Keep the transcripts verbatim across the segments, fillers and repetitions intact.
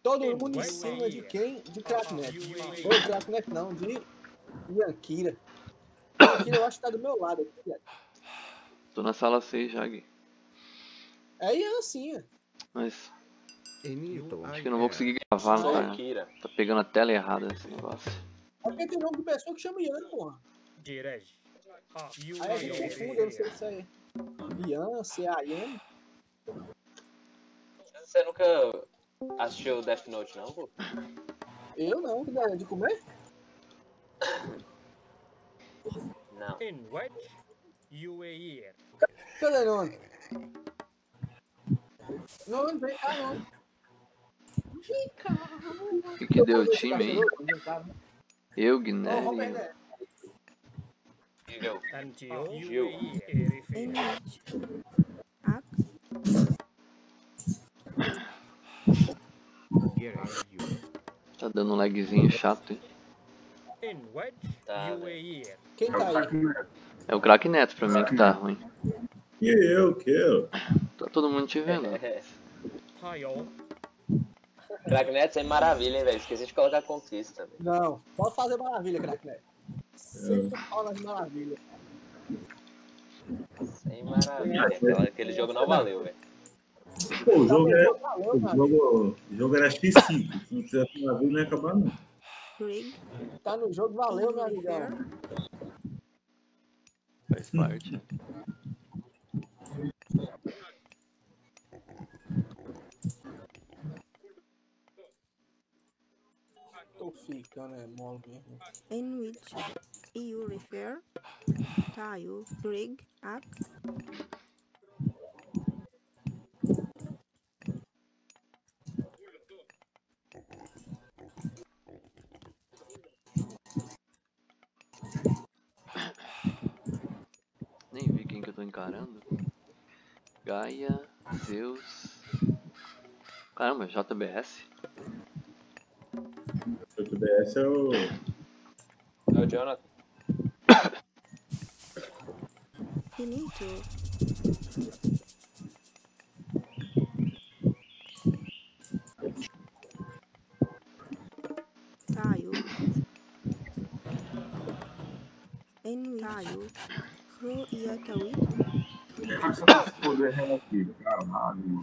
Todo mundo em cima de quem? De Cracknet. Ou Cracknet não, de Yankira. Yankira eu acho que tá do meu lado aqui, velho. Tô na sala seis já, Gui. É Ian sim. Mas Enito. acho que eu não vou conseguir gravar, Só cara. Kira. Tá pegando a tela errada esse negócio. É porque tem nome de pessoa que chama Ian, porra. Aí a gente confunde, eu não sei se é Ian, se é Ian. Você nunca assistiu Death Note, não, pô? Eu não, que dá de comer? Não. Cadê nome? Não, não vem cá não. Vem cá. O que que deu o time aí? Vem cá, né? Eu, Não, Guiné. vamos perder. Gil. Gil. Tá dando um lagzinho chato, hein? Tá, velho. Quem tá aí? É o craque Neto pra mim que tá ruim. E eu, que eu? Tá todo mundo te vendo. Cracknet sem maravilha, hein, velho? Esqueci de colocar conquista, velho. Não, pode fazer maravilha, Cracknet. Sempre fala de maravilha. Sem maravilha. Então, aquele jogo não valeu, velho. Pô, o jogo, é, Valeu, o mano. jogo, o jogo era X cinco. Se não fizesse uma vez, não ia acabar, não. Tá no jogo, valeu, meu amigão. Faz parte. Tô ficando, é mole mesmo. In which you refer tile rig up Nem vi quem que eu tô encarando. Gaia, Zeus. Caramba, J B S. O J B S é o. É o Jonathan. finito tile in which tile ro iatawi Poder relativo, caralho.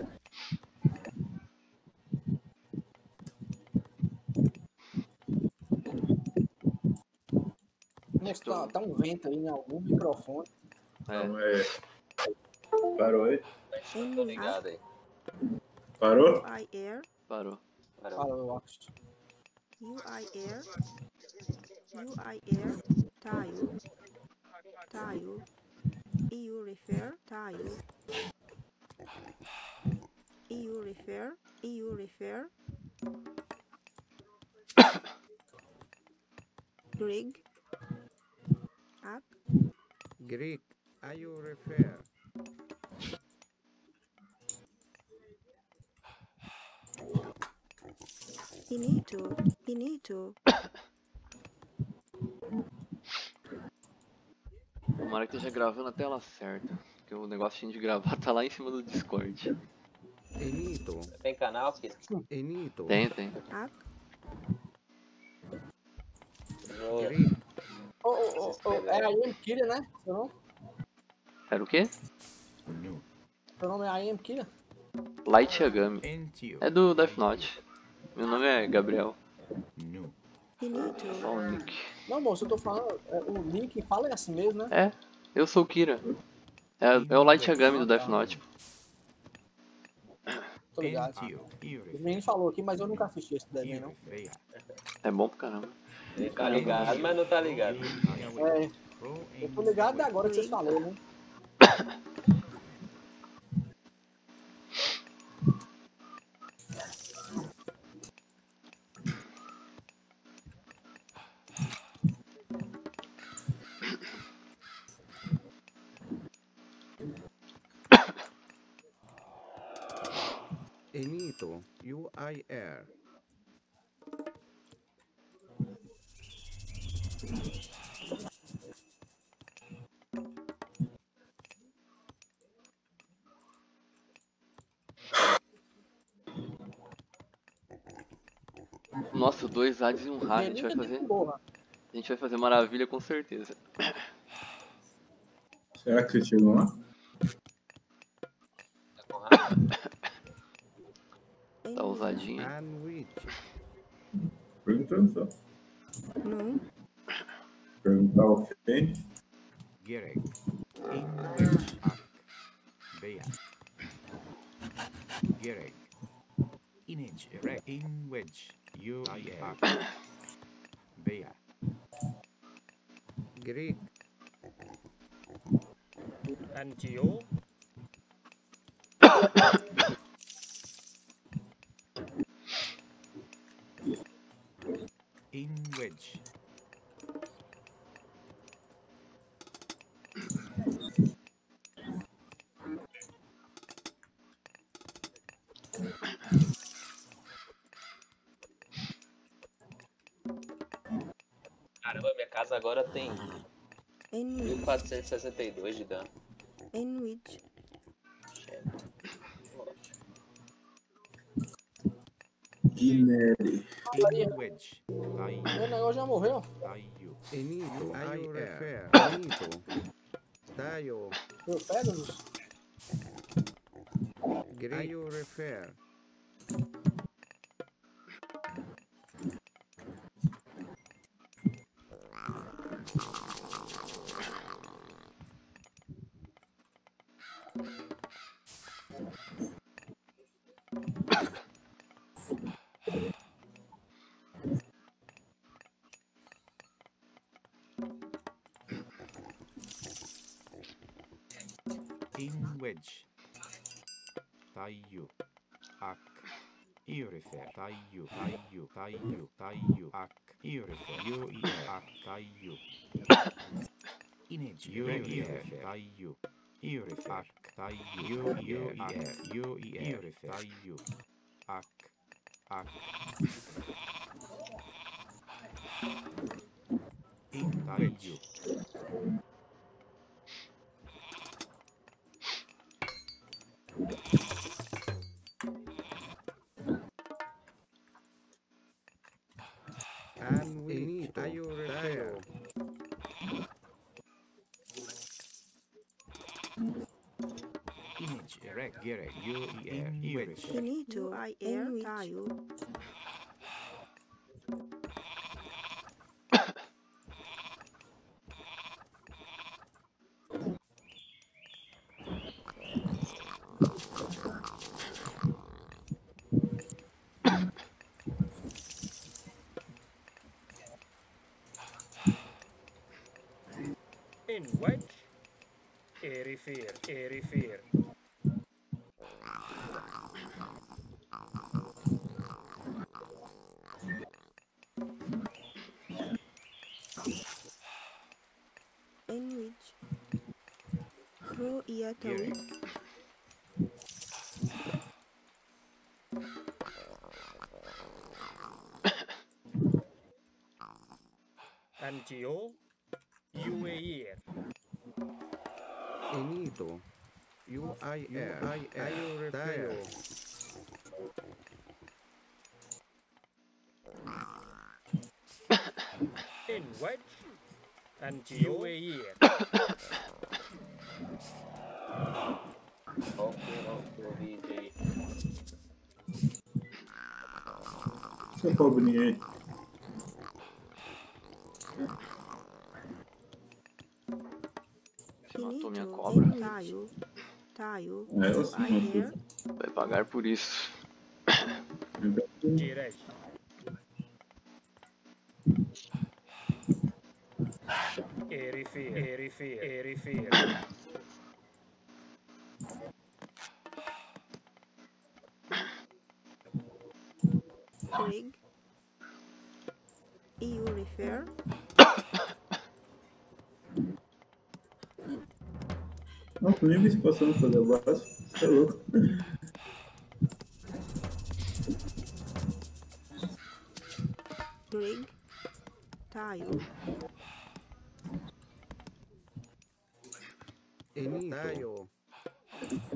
Moço, tá, tá um vento aí em algum microfone. É. Não, é. Parou aí? Tô ligado aí. Parou? I air Parou. Parou. Fala, eu acho. U I air U I air tile tile eu refer tile eu refer eu refer rig up Greek. Are you refer? finito finito Tomara que esteja gravando a tela certa. Porque o negocinho de gravar tá lá em cima do Discord. Enito. Tem canal, Kira? Enito. Tem, tem. up Vou- Greek. Ô, ô, ô, ô, é a Ian Kira, né? Seu nome? Era o quê? No. Seu nome é a Ian Kira? Light Yagami. Entio. É do Death Note. Meu nome é Gabriel. No. finito Só o nick. Não, moço, eu tô falando. É, o Nick fala é assim mesmo, né? É, eu sou o Kira. É, é o Light Yagami do Death Note. Tô ligado. Entio. O menino falou aqui, mas eu nunca assisti esse desenho, não. É bom pra caramba. Ele tá ligado, mas não tá ligado. É, eu tô ligado agora que vocês falaram, né? Enito. U I R. Nossa, dois Hades e um Ra, a Minha gente vai amiga fazer. de porra. A gente vai fazer maravilha com certeza. Será que você chegou lá? Tá com raiva? Tá In ousadinha. Sandwich. Perguntando só. which? No. Perguntar ofende. Gerek. In which. Ak. Bea. Gerek. Inage. Erek. In which. You ak. Bea. Greek. And you? In which. Caramba, minha casa agora tem In mil which? quatrocentos e sessenta e dois de dano. In which? Guinere. In which. I. Meu negócio já morreu. I you. Enito. I refer. Enito. Tayo. Meu Pegasus. Greek. I refer. In which. Tayo. Ak. You refer. Tayo. Tayo. Tayo. Tayo. Ak. You refer. You ak. Tayo. Inage. You refer. Tayo. You refer. Ak. Tayo. You you you you refer. Tayo. Ak. Ak. In which. And we are you refer. Image erect gerek you er you refer. Finito. I air. Tayo. In which? Erifir, Erifir. In which? Pro Iatawi. Gerek. And you? You a year. Enito. You I er I er you refer. In which? And you a year. Qual que não que eu vi de... Seu pobrinho aí. Você matou minha Finito. cobra. In Tayo. Tayo. É, eu sim, I matou. air. Vai pagar por isso. Direct. Erifir, Erifir, Erifir. Rig. You refer. Não, nem vi se passando fazer o básico. Você é louco. Rig. Tayo. Enito. Tayo.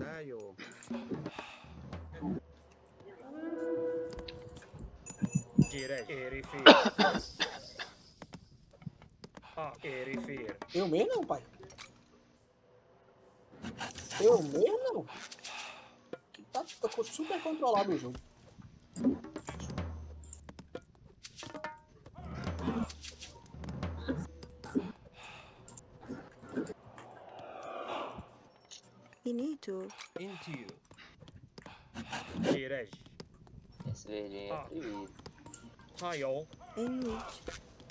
Tayo. Girej. Erifir. Ah, Erifir. Eu mesmo não, pai? Eu mesmo não? Tá, tá super controlado o jogo. Inito. Into you. Girej. Esse verdinho é Ah. proibido. Tayo. Enwich.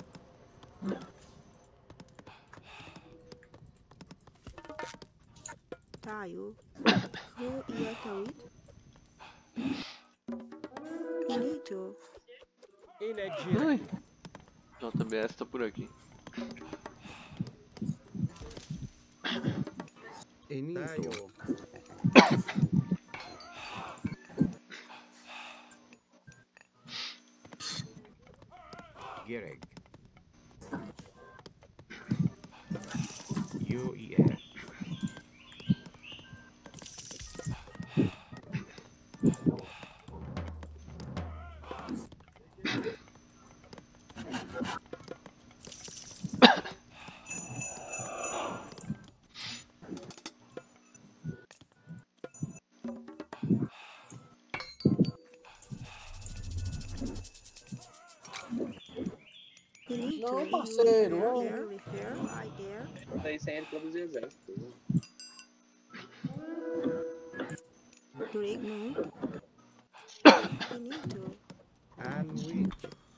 Tayo. Ro Iatawit. Inito. Inegire. Ai. J B S tá por aqui. Enito. Gireg. U E R. Inito. Não, parceiro, Repair, não. air, repair, I air. Tá aí sem ele produzir exército. Durig moon. Inito. Anwich.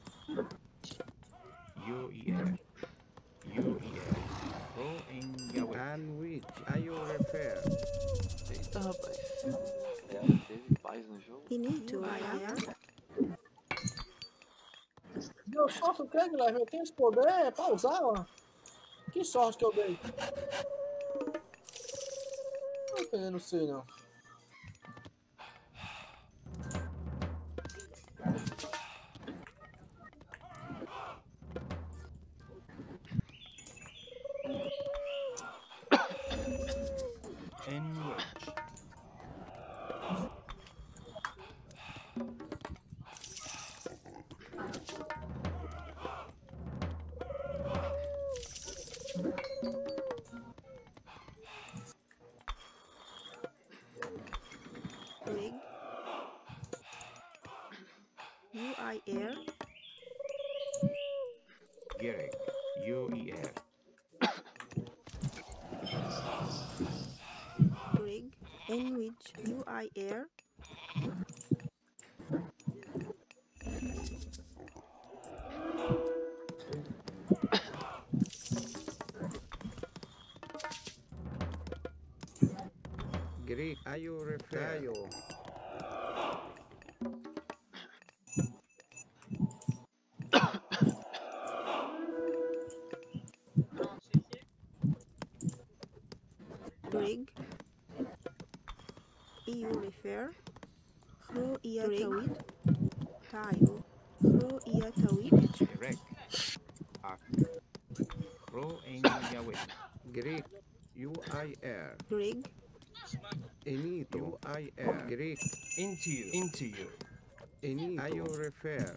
U E R. U E R. Ro em Yahweh. Anwich. Ayo repair. Eita, rapaz. Teve paz no jogo. Inito. I air. Deu sorte o que, Guilherme? Eu tenho esse poder pra usar, ó. Que sorte que eu dei. Eu não sei, não. Enwich. Durig. U I air. Gireg. U E R. Durig. Enwich. U I air. Greek. Ayo repair. Ayo. Durig. E U repair. Ro Iatawit. Tayo. Ro Iatawit. Direct. Ak. Ro em Yahweh. Greek. U I R. Durig. Enito. U I R. Greek. Into you. Into you. Enito. Ayo repair.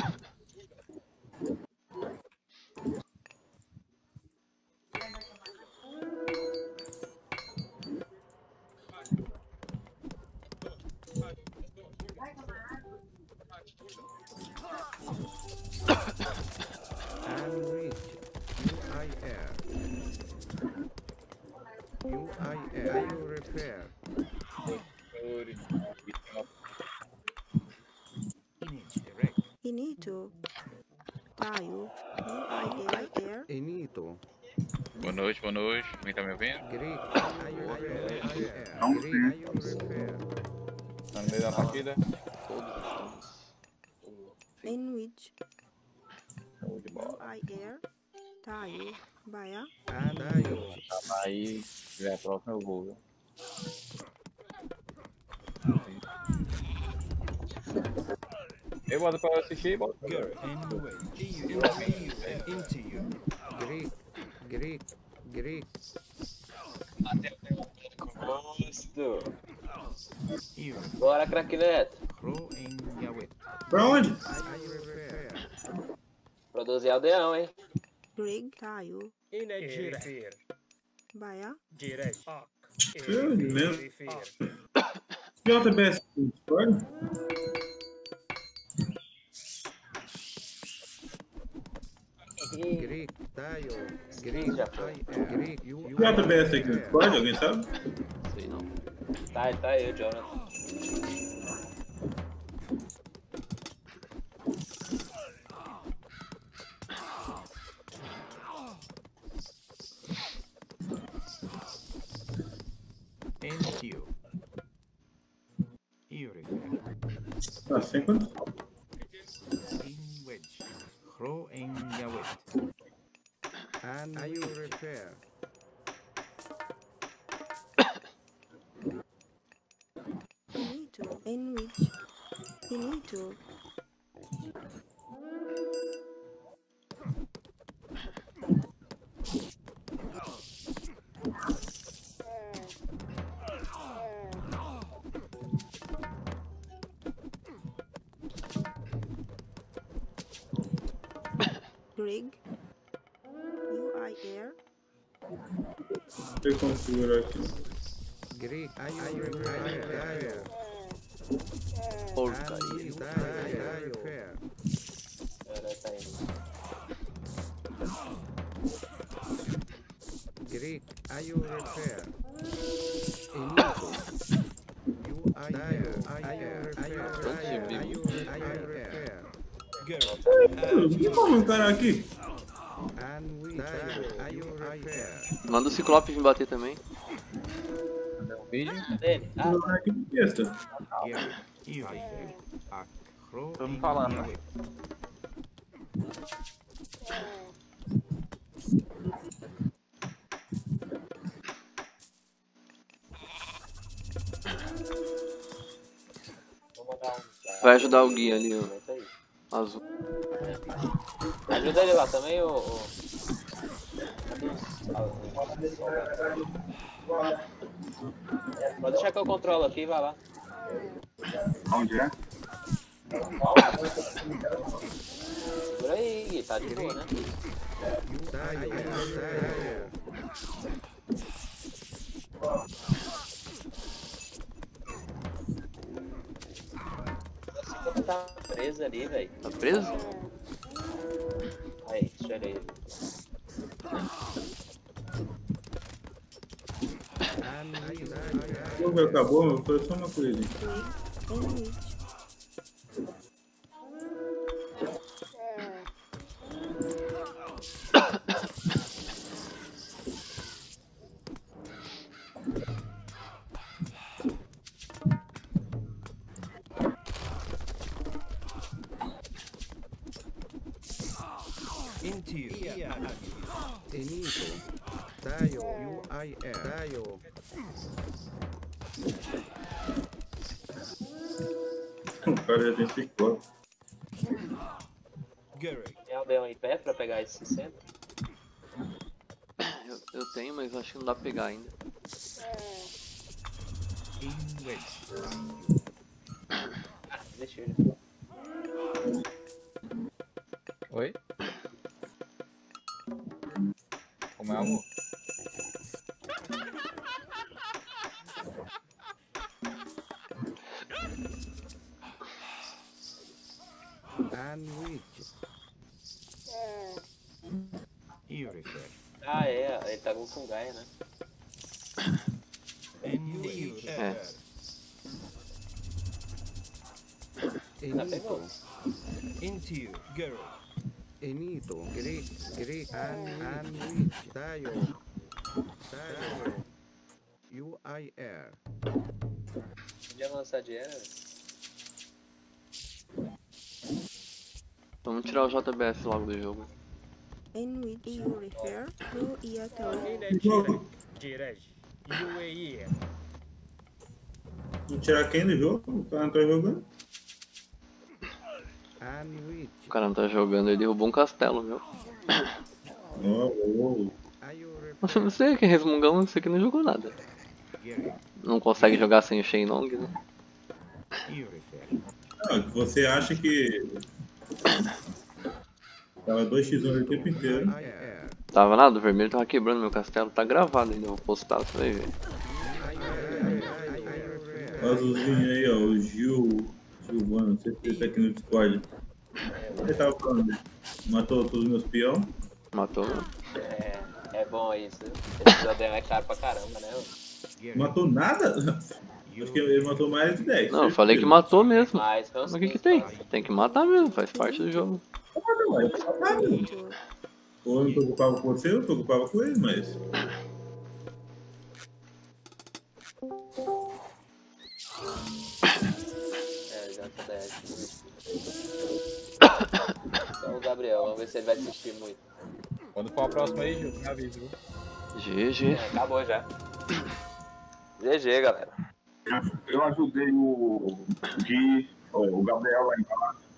Unreach. U I R. U I R. Ayo repair. Image direct. Inito. Tayo. U I air. Enito. Boa noite, boa noite. Quem tá me ouvindo? Greek. Ayo repair. Greek. Ayo repair. Tá no meio da partida? Todos estamos. Enwich. Show de U bola. I air. Tayo. Baya. Anayo. Tá aí, se tiver a próxima eu vou, viu? Eu boto pra assistir, bota pra ver. Anyway. Into you. Greek. Greek. Greek. Gosto. You. Bora, craque Neto. Ro em Yahweh. Pra onde? Ayo repair. Traduzir aldeão, hein? Greg, tayo. Erifir. Baya. Jirej. Ak. Eu mesmo. Erifir. J B S tem Discord? Greek, tayo. Greek já foi. Greek, you, you. J B S tem Discord, alguém sabe? Sei não. Tá, tá aí, o Jonathan. Thank you. Erifir. Ah, sem quanto? In wedge. Throw in yawit. And you repair. Finito. In which. Finito. Greg. You are there. Deixa eu configurar aqui. Greek, you repair. Porcaria. Repair. Cara, tá aí. Greek, you repair. Enito. You are there. You repair. Que como um cara aqui? And we you repair. Manda o Ciclope vir bater também. Um vídeo. Dele? Ah, Vou aqui de besta. You repair. A crow. Tô me falando. vou mandar um. Vai ajudar o guia ali, ó. Comenta aí. Azul. Ajuda ele lá também, ô. ô... Pode deixar que eu controlo aqui, vai lá. Onde é? Por aí, Gui, tá de boa, né? Tá preso ali, velho. Tá preso? Aí, chega aí. O jogo acabou, mas foi só uma coisa. Greg. In which. Into you. Enito. Tayo. U I R. Tayo. O cara já tem ciclo. Tem aldeão em pé pra pegar esse sessenta? Eu, eu tenho, mas acho que não dá pra pegar ainda. In wedge. Ah, deixa ele. Oi? Como é, amor? And which. You repair. Ah, é, ele tá com fungaia, né? And you É. Enito. Into you. Girl. Enito. Greek. Greek. And, and which. Tayo. Tayo. U I R. Podia lançar dinheiro, velho. Vamos tirar o J B S logo do jogo. In which you refer to Iato. Jogo. Jirej. U A E. Vou tirar quem do jogo? O cara não tá jogando? And which. O cara não tá jogando, ele derrubou um castelo, meu. Oh, oh. Are you Você não sei que é resmungão, você que não jogou nada. repair? Não consegue jogar sem o Shenlong, né? You repair. Não, você acha que Tava dois por um o tempo inteiro. Tava nada, o vermelho tava quebrando meu castelo. Tá gravado ainda, eu vou postar, você vai ver. O azulzinho aí, ó, o Gil. Gilvano, não sei se ele tá aqui no Discord. Ele tava falando, matou todos os meus peão. Matou, mano. É, é bom isso. Esse episódio é caro pra caramba, né? Matou nada? Acho que ele matou mais de dez. Não, eu falei que matou mesmo. Mas foi uns Mas o que que quinze, tem? Tem que matar mesmo, faz parte do jogo. Ou eu não tô ocupado com você, eu tô ocupado com ele, mas. É, já tá dez. Então o Gabriel, vamos ver se ele vai assistir muito. Quando for a próxima aí, Gil, me avisa, viu? G G. É, acabou já. G G, galera. Eu ajudei o Gui, o Gabriel lá em casa.